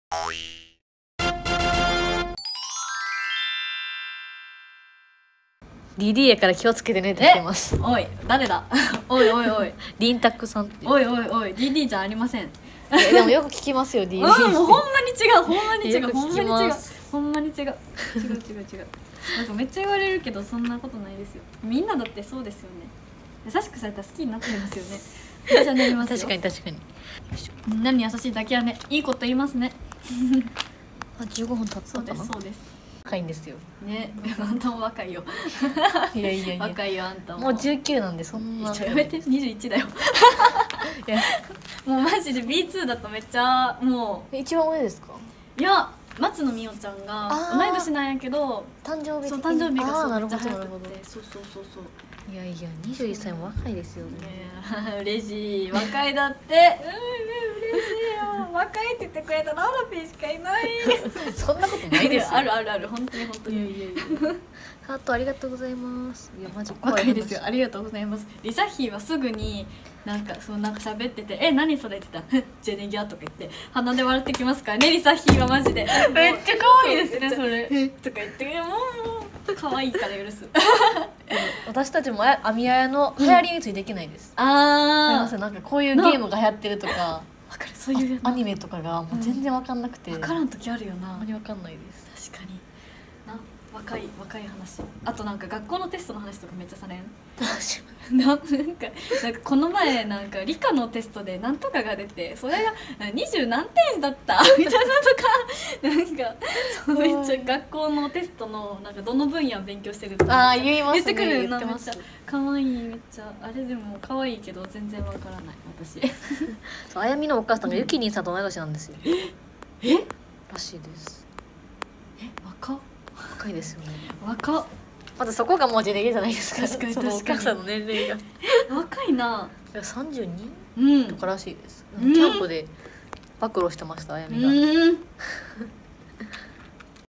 DD やから気をつけてねって言ってます。 おい誰だおいおいおいリンタクさんって。 おいおいおい DD じゃありません。 でもよく聞きますよ DD。 もうほんまに違うほんまに違うほんまに違うほんまに違う違うなんかめっちゃ言われるけどそんなことないですよ。みんなだってそうですよね。優しくされたら好きになってますよね。私はなりますよ。 確かに確かに。 みんなに優しいだけはね、いいこと言いますね。 あ、15分経ったかな。 そうですそうです。 若いんですよね。あんたも若いよ。 いやいやいや、 若いよあんたも。 もう19なんでそんな。 やめて、21だよ。 いやもうマジで B2 だとめっちゃも一番上ですか。 う、いや松野美桜ちゃんが同い年なんやけど、 誕生日的に。 そう誕生日がそうなるめっちゃ早くほどなるほど。 て、そうそうそうそう。 いやいや21歳も若いですよね。 嬉しい、若いだって。嬉しいよ。若いって言ってくれたのアラピーしかいない。 そんなことないですよ。 あるあるある、本当に本当に。 いやいやいや。ハートありがとうございます。いやマジ若いですよ。ありがとうございます。リサヒーはすぐになんか喋ってて、え何それって言ったらジェネギャとか言って鼻で笑ってきますからね。リサヒーはマジでめっちゃ可愛いですねそれ。とか言ってもう可愛いから許す。 私たちも網やの流行りについていけないです。 ああ、 なんかこういうゲームが流行ってるとか、 わかる、そういうアニメとかがもう全然わかんなくて。 わからん時あるよな。 あんまりわかんないです。 確かにな。若い話、あとなんか学校のテストの話とかめっちゃされん。なんかこの前なんか理科のテストでなんとかが出て、それが20何点だったみたいなとか、なんかそうめっちゃ学校のテストのなんかどの分野を勉強してるとか言いますね。 言ってくるな。 言ってます。 めっちゃ可愛い、めっちゃあれでも可愛いけど全然わからない私。 そう、あやみのお母さんがゆきにんさんと同い年なんですよ。 えらしいです。 若いですよね。 若っ。 まずそこがもうジェネギじゃないですか。 確かにそのお確かに母さんの年齢が。 若いな。 いや32 うんとからしいです。キャンプで暴露してましたあやみが。